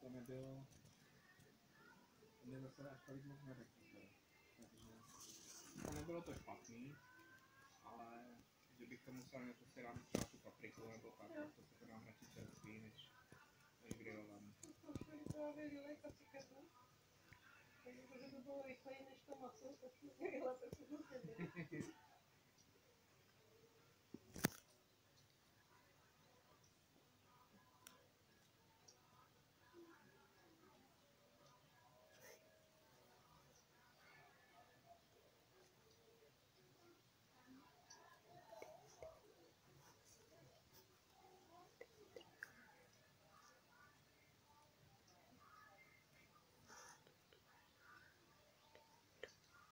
to nebylo zase až tolik moc neřekl. Takže to nebylo to špatný, ale kdybych to musel něco si dát třeba tu papriku nebo tak, tak to se dám radši čerstvý, než grilovaný. To šli právě dělají kacikernu. Takže to bylo rychleji než to maso, tak to dělala tak to